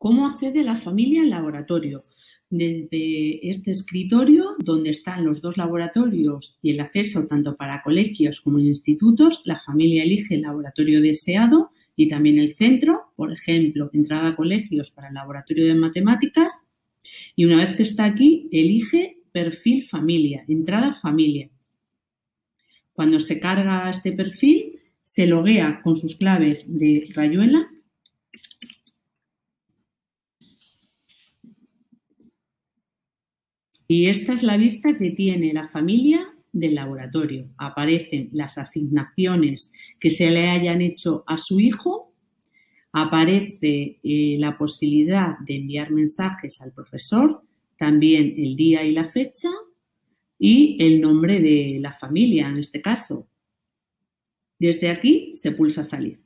¿Cómo accede la familia al laboratorio? Desde este escritorio, donde están los dos laboratorios y el acceso tanto para colegios como institutos, la familia elige el laboratorio deseado y también el centro, por ejemplo, entrada a colegios para el laboratorio de matemáticas, y una vez que está aquí, elige perfil familia, entrada familia. Cuando se carga este perfil, se loguea con sus claves de Rayuela. Y esta es la vista que tiene la familia del laboratorio. Aparecen las asignaciones que se le hayan hecho a su hijo, aparece la posibilidad de enviar mensajes al profesor, también el día y la fecha y el nombre de la familia en este caso. Desde aquí se pulsa salir.